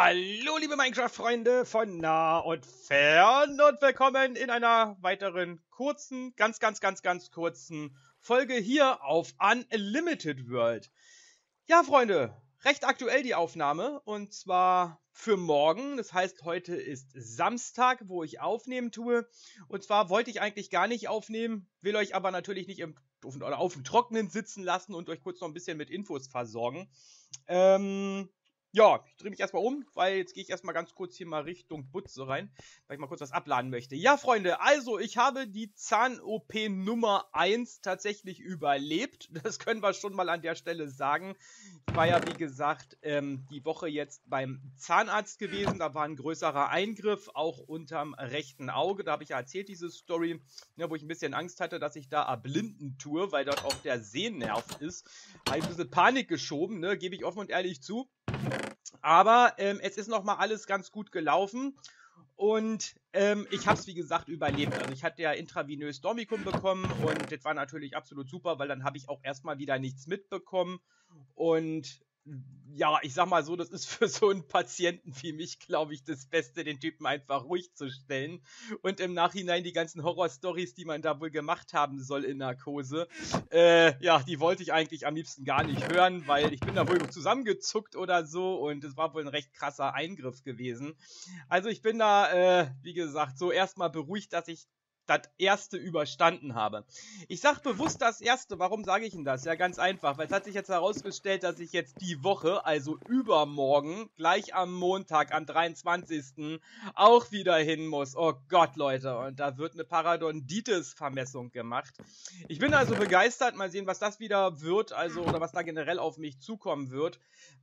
Hallo liebe Minecraft-Freunde von nah und fern und willkommen in einer weiteren kurzen, ganz kurzen Folge hier auf Unlimited World. Ja Freunde, recht aktuell die Aufnahme und zwar für morgen, das heißt heute ist Samstag, wo ich aufnehmen tue und zwar wollte ich eigentlich gar nicht aufnehmen, will euch aber natürlich nicht auf dem Trockenen sitzen lassen und euch kurz noch ein bisschen mit Infos versorgen. Ja, ich drehe mich erstmal um, weil jetzt gehe ich erstmal ganz kurz hier mal Richtung Butze rein, weil ich mal kurz was abladen möchte. Ja, Freunde, also ich habe die Zahn-OP Nummer 1 tatsächlich überlebt. Das können wir schon mal an der Stelle sagen. Ich war ja, wie gesagt, die Woche jetzt beim Zahnarzt gewesen. Da war ein größerer Eingriff, auch unterm rechten Auge. Da habe ich ja erzählt, diese Story, ja, wo ich ein bisschen Angst hatte, dass ich da erblinden tue, weil dort auch der Sehnerv ist. Habe ich ein bisschen Panik geschoben, ne, gebe ich offen und ehrlich zu. Aber es ist nochmal alles ganz gut gelaufen und ich habe es wie gesagt überlebt. Also ich hatte ja intravenös Dormicum bekommen und das war natürlich absolut super, weil dann habe ich auch erstmal wieder nichts mitbekommen und ja, ich sag mal so, das ist für so einen Patienten wie mich, glaube ich, das Beste, den Typen einfach ruhig zu stellen und im Nachhinein die ganzen Horror-Stories, die man da wohl gemacht haben soll in Narkose, ja, die wollte ich eigentlich am liebsten gar nicht hören, weil ich bin da wohl zusammengezuckt oder so und es war wohl ein recht krasser Eingriff gewesen. Also ich bin da, wie gesagt, so erstmal beruhigt, dass ich das erste überstanden habe. Ich sage bewusst das erste, warum sage ich Ihnen das? Ja, ganz einfach, weil es hat sich jetzt herausgestellt, dass ich jetzt die Woche, also übermorgen, gleich am Montag, am 23. auch wieder hin muss. Oh Gott, Leute, und da wird eine Parodontitis-Vermessung gemacht. Ich bin also begeistert, mal sehen, was das wieder wird, also, oder was da generell auf mich zukommen wird,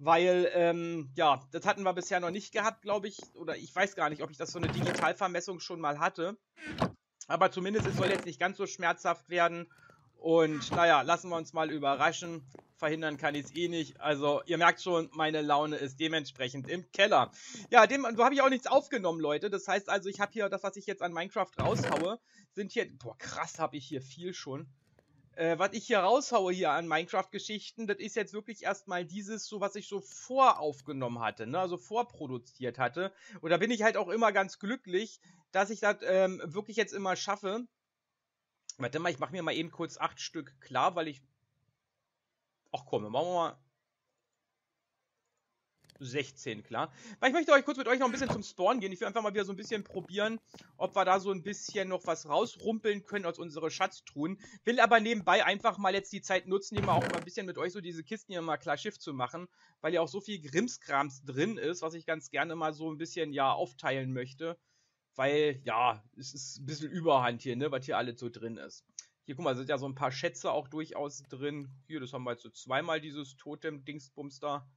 weil, ja, das hatten wir bisher noch nicht gehabt, glaube ich, oder ich weiß gar nicht, ob ich das so eine Digitalvermessung schon mal hatte. Aber zumindest, es soll jetzt nicht ganz so schmerzhaft werden. Und naja, lassen wir uns mal überraschen. Verhindern kann ich es eh nicht. Also, ihr merkt schon, meine Laune ist dementsprechend im Keller. Ja, so habe ich auch nichts aufgenommen, Leute. Das heißt also, ich habe hier das, was ich jetzt an Minecraft raushaue, sind hier... Boah, krass, habe ich hier viel schon. Was ich hier raushaue hier an Minecraft-Geschichten, das ist jetzt wirklich erstmal dieses, so was ich so voraufgenommen hatte, ne? Also vorproduziert hatte. Und da bin ich halt auch immer ganz glücklich, dass ich das wirklich jetzt immer schaffe. Warte mal, ich mache mir mal eben kurz 8 Stück klar, weil ich... Ach komm, machen wir mal 16 klar. Weil ich möchte euch kurz mit euch noch ein bisschen zum Spawn gehen. Ich will einfach mal wieder so ein bisschen probieren, ob wir da so ein bisschen noch was rausrumpeln können aus unseren Schatztruhen. Will aber nebenbei einfach mal jetzt die Zeit nutzen, hier mal auch mal ein bisschen mit euch so diese Kisten hier mal klar Schiff zu machen, weil ja auch so viel Grimmskrams drin ist, was ich ganz gerne mal so ein bisschen, ja, aufteilen möchte. Weil, ja, es ist ein bisschen Überhand hier, ne, was hier alles so drin ist. Hier, guck mal, sind ja so ein paar Schätze auch durchaus drin. Hier, das haben wir jetzt so zweimal, dieses Totem-Dingsbums da.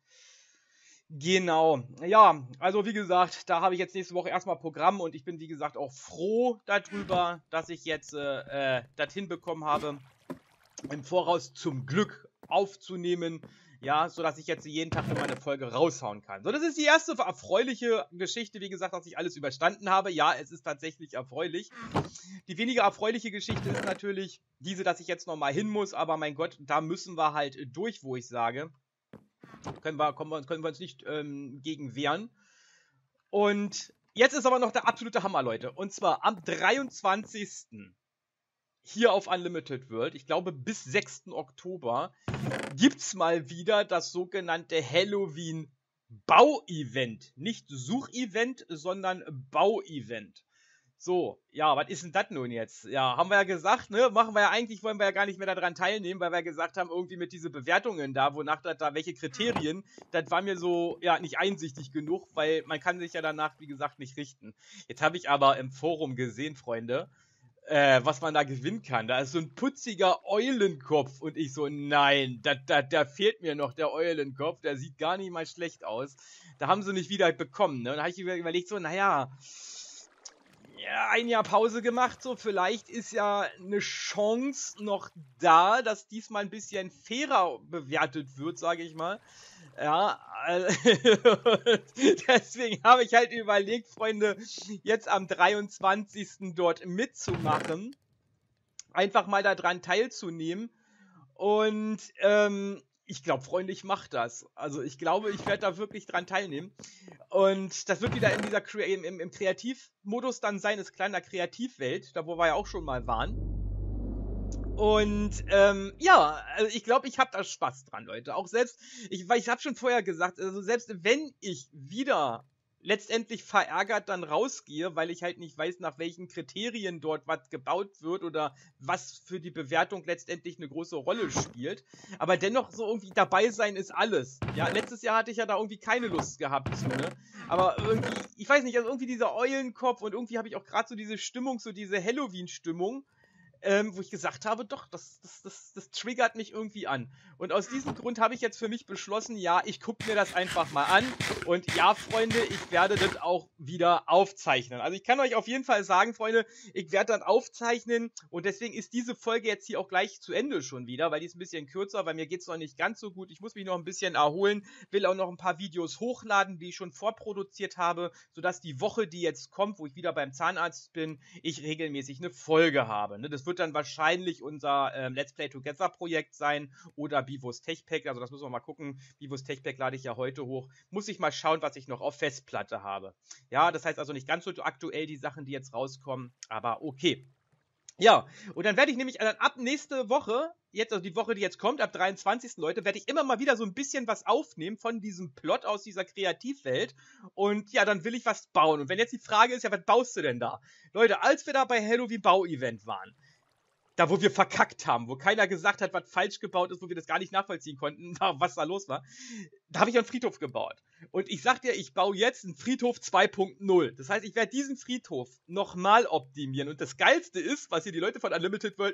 Genau, ja, also wie gesagt, da habe ich jetzt nächste Woche erstmal Programm und ich bin wie gesagt auch froh darüber, dass ich jetzt das hinbekommen habe, im Voraus zum Glück aufzunehmen, ja, sodass ich jetzt jeden Tag immer eine Folge raushauen kann. So, das ist die erste erfreuliche Geschichte, wie gesagt, dass ich alles überstanden habe. Ja, es ist tatsächlich erfreulich. Die weniger erfreuliche Geschichte ist natürlich diese, dass ich jetzt nochmal hin muss, aber mein Gott, da müssen wir halt durch, wo ich sage. Können wir uns nicht gegen wehren. Und jetzt ist aber noch der absolute Hammer, Leute. Und zwar am 23. hier auf Unlimited World, ich glaube bis 6. Oktober, gibt's mal wieder das sogenannte Halloween Bau-Event. Nicht Such-Event, sondern Bau-Event. So, ja, was ist denn das nun jetzt? Ja, haben wir ja gesagt, ne? Machen wir ja eigentlich, wollen wir ja gar nicht mehr daran teilnehmen, weil wir gesagt haben, irgendwie mit diese Bewertungen da, wonach das da, welche Kriterien, das war mir so, ja, nicht einsichtig genug, weil man kann sich ja danach, wie gesagt, nicht richten. Jetzt habe ich aber im Forum gesehen, Freunde, was man da gewinnen kann. Da ist so ein putziger Eulenkopf und ich so, nein, da fehlt mir noch der Eulenkopf, der sieht gar nicht mal schlecht aus. Da haben sie nicht wieder bekommen, ne? Und da habe ich überlegt so, naja, ja, ein Jahr Pause gemacht, so vielleicht ist ja eine Chance noch da, dass diesmal ein bisschen fairer bewertet wird, sage ich mal. Ja, deswegen habe ich halt überlegt, Freunde, jetzt am 23. dort mitzumachen, einfach mal daran teilzunehmen und ich glaube, Freunde, ich mache das. Also ich glaube, ich werde da wirklich dran teilnehmen. Und das wird wieder in dieser im Kreativmodus dann sein, ist kleiner Kreativwelt, da wo wir ja auch schon mal waren. Und ja, also ich glaube, ich habe da Spaß dran, Leute. Auch selbst, weil ich habe schon vorher gesagt, also selbst wenn ich wieder letztendlich verärgert dann rausgehe, weil ich halt nicht weiß, nach welchen Kriterien dort was gebaut wird oder was für die Bewertung letztendlich eine große Rolle spielt. Aber dennoch so irgendwie dabei sein ist alles. Ja, letztes Jahr hatte ich ja da irgendwie keine Lust gehabt zu, ne? Aber irgendwie, ich weiß nicht, also irgendwie dieser Eulenkopf und irgendwie habe ich auch gerade so diese Stimmung, so diese Halloween-Stimmung. Wo ich gesagt habe, doch, das triggert mich irgendwie an. Und aus diesem Grund habe ich jetzt für mich beschlossen, ja, ich gucke mir das einfach mal an. Und ja, Freunde, ich werde das auch wieder aufzeichnen. Also ich kann euch auf jeden Fall sagen, Freunde, ich werde dann aufzeichnen. Und deswegen ist diese Folge jetzt hier auch gleich zu Ende schon wieder, weil die ist ein bisschen kürzer, weil mir geht es noch nicht ganz so gut. Ich muss mich noch ein bisschen erholen, will auch noch ein paar Videos hochladen, die ich schon vorproduziert habe, sodass die Woche, die jetzt kommt, wo ich wieder beim Zahnarzt bin, ich regelmäßig eine Folge habe. Ne? Das wird dann wahrscheinlich unser Let's Play Together Projekt sein oder Bivos Tech Pack. Also das müssen wir mal gucken. Bivos Tech Pack lade ich ja heute hoch. Muss ich mal schauen, was ich noch auf Festplatte habe. Ja, das heißt also nicht ganz so aktuell die Sachen, die jetzt rauskommen, aber okay. Ja, und dann werde ich nämlich ab nächste Woche, jetzt, also die Woche, die jetzt kommt, ab 23. Leute, werde ich immer mal wieder so ein bisschen was aufnehmen von diesem Plot aus dieser Kreativwelt. Und ja, dann will ich was bauen. Und wenn jetzt die Frage ist, ja, was baust du denn da? Leute, als wir da bei Halloween Bau-Event waren, da wo wir verkackt haben, wo keiner gesagt hat, was falsch gebaut ist, wo wir das gar nicht nachvollziehen konnten, was da los war, da habe ich einen Friedhof gebaut. Und ich sag dir, ich baue jetzt einen Friedhof 2.0. Das heißt, ich werde diesen Friedhof nochmal optimieren. Und das Geilste ist, was hier die Leute von Unlimited World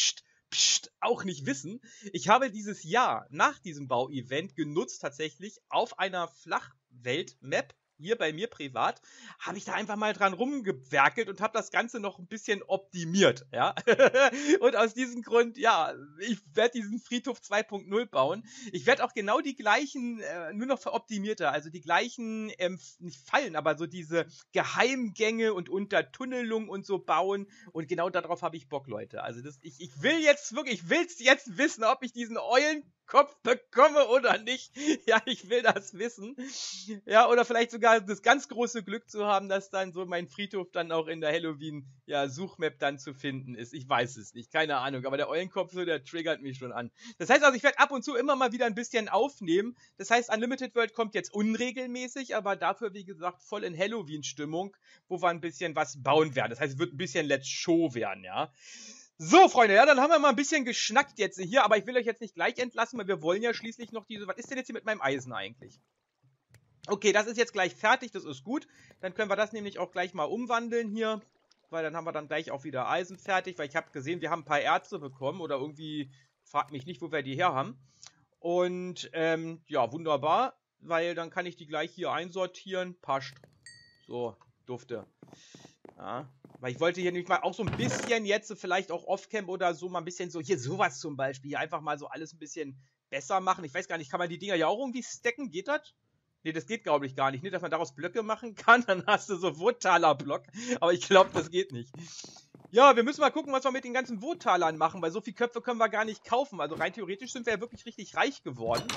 auch nicht wissen, ich habe dieses Jahr nach diesem Bauevent genutzt tatsächlich auf einer Flachwelt-Map, hier bei mir privat, habe ich da einfach mal dran rumgewerkelt und habe das Ganze noch ein bisschen optimiert, ja. Und aus diesem Grund, ja, ich werde diesen Friedhof 2.0 bauen. Ich werde auch genau die gleichen, nur noch veroptimierter, also die gleichen, nicht Fallen, aber so diese Geheimgänge und Untertunnelung und so bauen. Und genau darauf habe ich Bock, Leute. Also ich will jetzt wirklich, ich will's jetzt wissen, ob ich diesen Eulenkopf bekomme oder nicht. Ja, ich will das wissen. Ja, oder vielleicht sogar das ganz große Glück zu haben, dass dann so mein Friedhof dann auch in der Halloween-Suchmap dann zu finden ist. Ich weiß es nicht, keine Ahnung. Aber der Eulenkopf, so, der triggert mich schon an. Das heißt also, ich werde ab und zu immer mal wieder ein bisschen aufnehmen. Das heißt, Unlimited World kommt jetzt unregelmäßig, aber dafür, wie gesagt, voll in Halloween-Stimmung, wo wir ein bisschen was bauen werden. Das heißt, es wird ein bisschen Let's Show werden, ja. So, Freunde, ja, dann haben wir mal ein bisschen geschnackt jetzt hier, aber ich will euch jetzt nicht gleich entlassen, weil wir wollen ja schließlich noch diese... Was ist denn jetzt hier mit meinem Eisen eigentlich? Okay, das ist jetzt gleich fertig, das ist gut. Dann können wir das nämlich auch gleich mal umwandeln hier, weil dann haben wir dann gleich auch wieder Eisen fertig, weil ich habe gesehen, wir haben ein paar Erze bekommen oder irgendwie, fragt mich nicht, wo wir die her haben. Und, ja, wunderbar, weil dann kann ich die gleich hier einsortieren. Passt. So, dufte. Ja, weil ich wollte hier nämlich mal auch so ein bisschen jetzt vielleicht auch Off-Camp oder so mal ein bisschen so, hier sowas zum Beispiel, hier einfach mal so alles ein bisschen besser machen. Ich weiß gar nicht, kann man die Dinger ja auch irgendwie stacken? Geht das? Ne, das geht, glaube ich, gar nicht. Nicht, dass man daraus Blöcke machen kann, dann hast du so Wohltaler-Block. Aber ich glaube, das geht nicht. Ja, wir müssen mal gucken, was wir mit den ganzen Wohltalern machen, weil so viele Köpfe können wir gar nicht kaufen. Also rein theoretisch sind wir ja wirklich richtig reich geworden.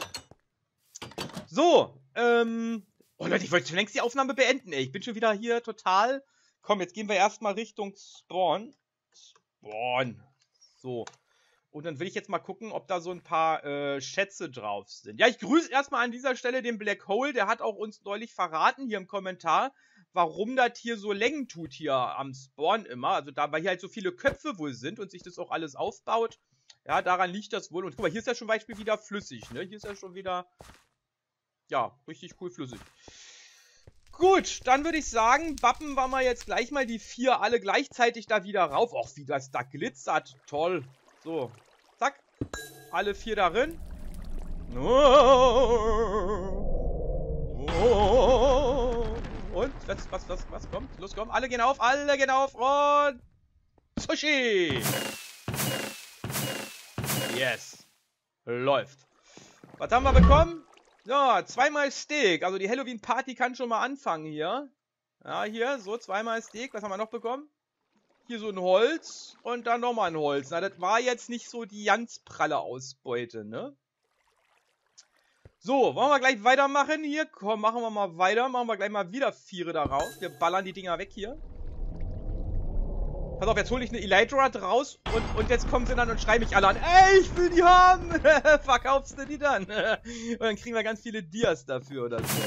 So, oh Leute, ich wollte schon längst die Aufnahme beenden, ey. Ich bin schon wieder hier total... Komm, jetzt gehen wir erstmal Richtung Spawn. So. Und dann will ich jetzt mal gucken, ob da so ein paar Schätze drauf sind. Ja, ich grüße erstmal an dieser Stelle den Black Hole. Der hat auch uns neulich verraten hier im Kommentar, warum das hier so Längen tut hier am Spawn immer. Also da, weil hier halt so viele Köpfe wohl sind und sich das auch alles aufbaut. Ja, daran liegt das wohl. Und guck mal, hier ist ja schon zum Beispiel wieder flüssig, ne? Hier ist ja schon wieder, ja, richtig cool flüssig. Gut, dann würde ich sagen, bappen wir mal jetzt gleich mal die 4 alle gleichzeitig da wieder rauf. Och, wie das da glitzert. Toll. So, zack. Alle 4 darin. Und, was kommt? Los, komm. Alle gehen auf und... Sushi! Yes. Läuft. Was haben wir bekommen? Ja, 2-mal Steak. Also die Halloween-Party kann schon mal anfangen hier. Ja, hier, so 2-mal Steak. Was haben wir noch bekommen? Hier so ein Holz und dann nochmal ein Holz. Na, das war jetzt nicht so die ganz pralle Ausbeute, ne? So, wollen wir gleich weitermachen hier? Komm, machen wir mal weiter. Machen wir gleich mal wieder 4 darauf. Wir ballern die Dinger weg hier. Pass auf, jetzt hole ich eine Elytra raus und jetzt kommen sie dann und schreien mich alle an. Ey, ich will die haben! Verkaufst du die dann? Und dann kriegen wir ganz viele Dias dafür oder so.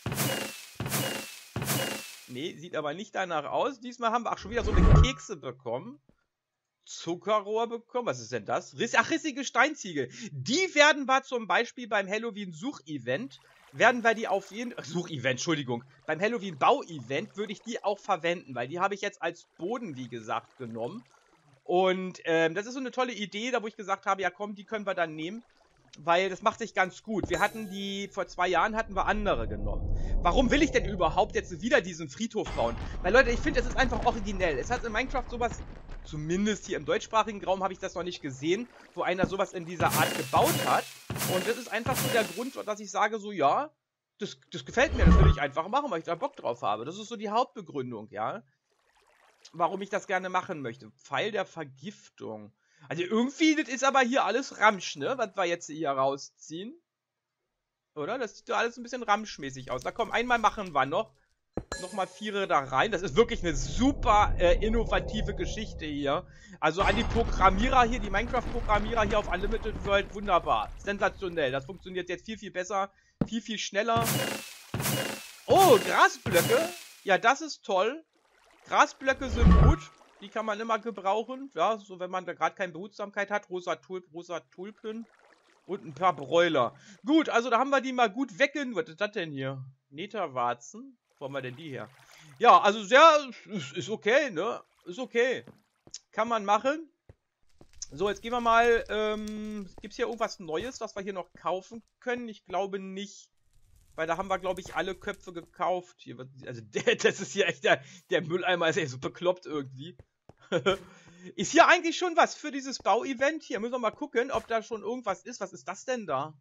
Nee, sieht aber nicht danach aus. Diesmal haben wir auch schon wieder so eine Kekse bekommen. Zuckerrohr bekommen. Was ist denn das? Rissige Steinziegel. Die werden wir zum Beispiel beim Halloween-Such-Event, werden wir die auf jeden Such-Event, Entschuldigung. Beim Halloween-Bau-Event würde ich die auch verwenden, weil die habe ich jetzt als Boden, wie gesagt, genommen. Und das ist so eine tolle Idee, da wo ich gesagt habe, ja komm, die können wir dann nehmen. Weil das macht sich ganz gut. Wir hatten die, vor 2 Jahren hatten wir andere genommen. Warum will ich denn überhaupt jetzt wieder diesen Friedhof bauen? Weil Leute, ich finde, es ist einfach originell. Es hat in Minecraft sowas, zumindest hier im deutschsprachigen Raum habe ich das noch nicht gesehen, wo einer sowas in dieser Art gebaut hat. Und das ist einfach so der Grund, dass ich sage so, ja, das gefällt mir, das will ich einfach machen, weil ich da Bock drauf habe. Das ist so die Hauptbegründung, ja. Warum ich das gerne machen möchte. Pfeil der Vergiftung. Also irgendwie, das ist aber hier alles Ramsch, ne? Was wir jetzt hier rausziehen. Oder? Das sieht doch alles ein bisschen ramschmäßig aus. Da komm, einmal machen wir noch. Nochmal 4 da rein. Das ist wirklich eine super innovative Geschichte hier. Also an die Programmierer hier, die Minecraft-Programmierer hier auf Unlimited World, wunderbar. Sensationell. Das funktioniert jetzt viel, viel besser. Viel, viel schneller. Oh, Grasblöcke. Ja, das ist toll. Grasblöcke sind gut. Die kann man immer gebrauchen. Ja, so wenn man da gerade keine Behutsamkeit hat. Rosa Tulpen und ein paar Bräuler. Gut, also da haben wir die mal gut weggen. Was ist das denn hier? Netherwarzen. Wo haben wir denn die her? Ja, also sehr, ist okay, ne? Ist okay. Kann man machen. So, jetzt gehen wir mal, gibt es hier irgendwas Neues, was wir hier noch kaufen können? Ich glaube nicht. Weil da haben wir, glaube ich, alle Köpfe gekauft. Hier, also das ist hier echt, der Mülleimer ist echt so bekloppt irgendwie. Ist hier eigentlich schon was für dieses Bauevent? Hier müssen wir mal gucken, ob da schon irgendwas ist. Was ist das denn da?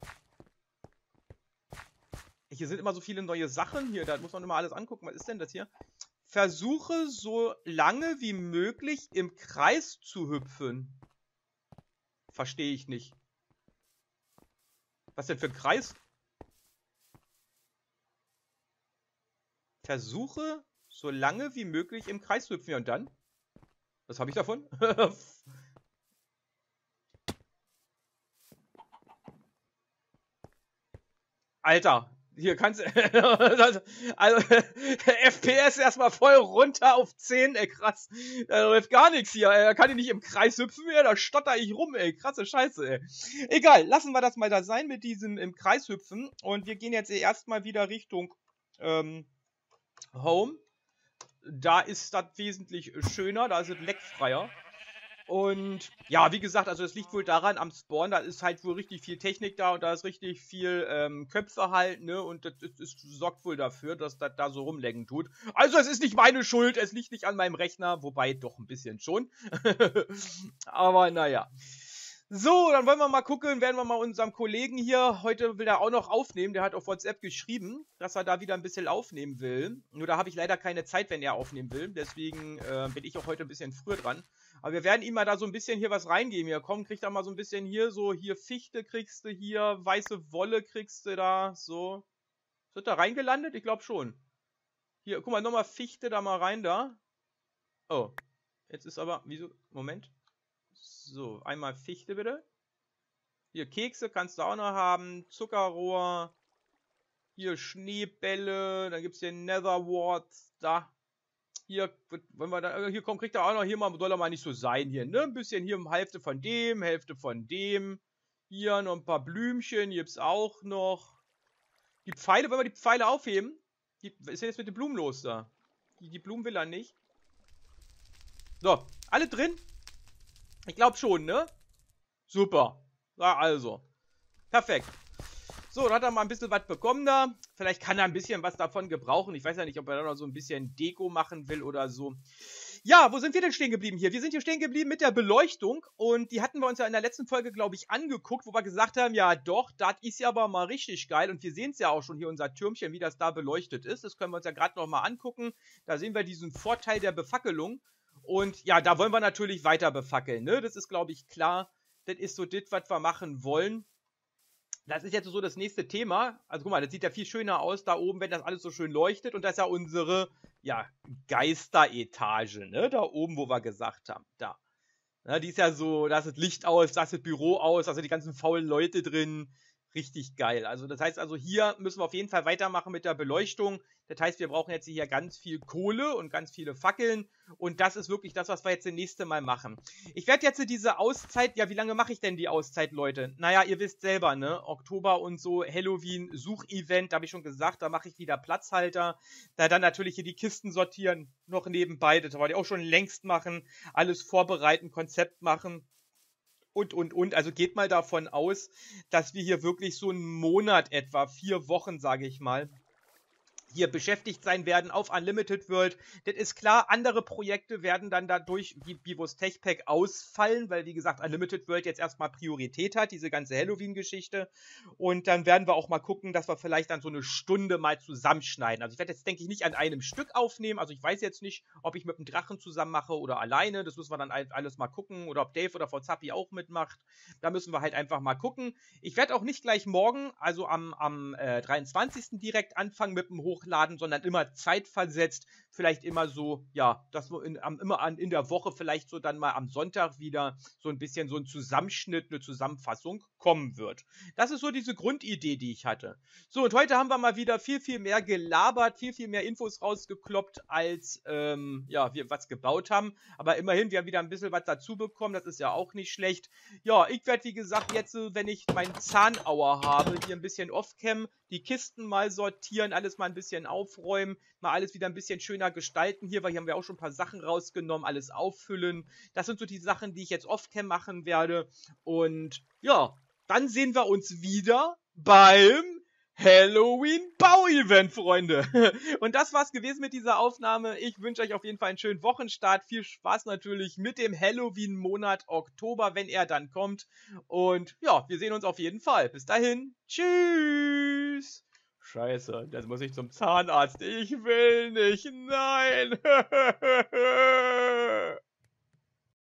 Hier sind immer so viele neue Sachen hier. Da muss man immer alles angucken. Was ist denn das hier? Versuche so lange wie möglich im Kreis zu hüpfen. Verstehe ich nicht. Was denn für ein Kreis? Versuche so lange wie möglich im Kreis zu hüpfen. Ja, und dann? Was habe ich davon? Alter, hier kannst du. Also, FPS erstmal voll runter auf 10, ey, krass. Da läuft gar nichts hier, ey. Da kann ich nicht im Kreis hüpfen, ey. Da stotter ich rum, ey. Krasse Scheiße, ey. Egal, lassen wir das mal da sein mit diesem im Kreis hüpfen. Und wir gehen jetzt erstmal wieder Richtung Home. Da ist das wesentlich schöner, da ist es leckfreier. Und ja, wie gesagt, also es liegt wohl daran, am Spawn, da ist halt wohl richtig viel Technik da und da ist richtig viel Köpfe halt, ne? Und das sorgt wohl dafür, dass das da so rumlecken tut. Also es ist nicht meine Schuld, es liegt nicht an meinem Rechner, wobei doch ein bisschen schon. Aber naja. So, dann wollen wir mal gucken, werden wir mal unserem Kollegen hier, heute will er auch noch aufnehmen, der hat auf WhatsApp geschrieben, dass er da wieder ein bisschen aufnehmen will. Nur da habe ich leider keine Zeit, wenn er aufnehmen will, deswegen bin ich auch heute ein bisschen früher dran. Aber wir werden ihm mal da so ein bisschen hier was reingeben. Hier, komm, kriegt da mal so ein bisschen hier, so hier Fichte kriegst du hier, weiße Wolle kriegst du da, so. Ist da reingelandet? Ich glaube schon. Hier, guck mal, nochmal Fichte da mal rein da. Oh, jetzt ist aber, wieso, Moment. So, einmal Fichte bitte. Hier Kekse kannst du auch noch haben. Zuckerrohr. Hier Schneebälle. Dann gibt es hier Netherwarts. Da. Hier, wenn wir da, hier kommt, kriegt er auch noch, hier mal, soll er mal nicht so sein hier, ne? Ein bisschen hier Hälfte von dem, Hälfte von dem. Hier noch ein paar Blümchen, hier gibt's auch noch. Die Pfeile, wollen wir die Pfeile aufheben? Was ist denn jetzt mit den Blumen los da? Die Blumen will er nicht. So, alle drin? Ich glaube schon, ne? Super. Ja, also. Perfekt. So, dann hat er mal ein bisschen was bekommen da. Vielleicht kann er ein bisschen was davon gebrauchen. Ich weiß ja nicht, ob er da noch so ein bisschen Deko machen will oder so. Ja, wo sind wir denn stehen geblieben hier? Wir sind hier stehen geblieben mit der Beleuchtung. Und die hatten wir uns ja in der letzten Folge, glaube ich, angeguckt, wo wir gesagt haben, ja doch, das ist ja aber mal richtig geil. Und wir sehen es ja auch schon hier, unser Türmchen, wie das da beleuchtet ist. Das können wir uns ja gerade noch mal angucken. Da sehen wir diesen Vorteil der Befackelung. Und ja, da wollen wir natürlich weiter befackeln, ne? Das ist, glaube ich, klar. Das ist so das, was wir machen wollen. Das ist jetzt so das nächste Thema. Also guck mal, das sieht ja viel schöner aus da oben, wenn das alles so schön leuchtet. Und das ist ja unsere, ja, Geisteretage, ne? Da oben, wo wir gesagt haben. Da. Ne, die ist ja so, da ist das Licht aus, da ist das Büro aus, da sind die ganzen faulen Leute drin. Richtig geil. Also das heißt also, hier müssen wir auf jeden Fall weitermachen mit der Beleuchtung. Das heißt, wir brauchen jetzt hier ganz viel Kohle und ganz viele Fackeln. Und das ist wirklich das, was wir jetzt das nächste Mal machen. Ich werde jetzt diese Auszeit, ja, wie lange mache ich denn die Auszeit, Leute? Naja, ihr wisst selber, ne? Oktober und so, Halloween-Suchevent, da habe ich schon gesagt, da mache ich wieder Platzhalter. Da dann natürlich hier die Kisten sortieren, noch nebenbei. Das wollte ich auch schon längst machen. Alles vorbereiten, Konzept machen. Und. Also geht mal davon aus, dass wir hier wirklich so einen Monat etwa, 4 Wochen, sage ich mal, hier beschäftigt sein werden auf Unlimited World. Das ist klar, andere Projekte werden dann dadurch, wie Bivos Tech Pack, ausfallen, weil, wie gesagt, Unlimited World jetzt erstmal Priorität hat, diese ganze Halloween-Geschichte. Und dann werden wir auch mal gucken, dass wir vielleicht dann so eine Stunde mal zusammenschneiden. Also ich werde jetzt, denke ich, nicht an einem Stück aufnehmen. Also ich weiß jetzt nicht, ob ich mit dem Drachen zusammen mache oder alleine. Das müssen wir dann alles mal gucken. Oder ob Dave oder Frau Zappi auch mitmacht. Da müssen wir halt einfach mal gucken. Ich werde auch nicht gleich morgen, also am 23. direkt anfangen mit dem Hochladen, sondern immer zeitversetzt. Vielleicht immer so, ja, dass wir in der Woche vielleicht so dann mal am Sonntag wieder so ein bisschen so ein Zusammenschnitt, eine Zusammenfassung kommen wird. Das ist so diese Grundidee, die ich hatte. So, und heute haben wir mal wieder viel, viel mehr gelabert, viel, viel mehr Infos rausgekloppt, als ja, wir was gebaut haben. Aber immerhin, wir haben wieder ein bisschen was dazu bekommen, das ist ja auch nicht schlecht. Ja, ich werde, wie gesagt, jetzt, wenn ich meinen Zahnauer habe, hier ein bisschen Off-Cam, die Kisten mal sortieren, alles mal ein bisschen aufräumen, mal alles wieder ein bisschen schöner gestalten hier, weil hier haben wir auch schon ein paar Sachen rausgenommen, alles auffüllen. Das sind so die Sachen, die ich jetzt Off-Cam machen werde. Und ja, dann sehen wir uns wieder beim Halloween-Bau-Event, Freunde. Und das war's gewesen mit dieser Aufnahme. Ich wünsche euch auf jeden Fall einen schönen Wochenstart. Viel Spaß natürlich mit dem Halloween-Monat Oktober, wenn er dann kommt. Und ja, wir sehen uns auf jeden Fall. Bis dahin. Tschüss. Scheiße, jetzt muss ich zum Zahnarzt. Ich will nicht. Nein.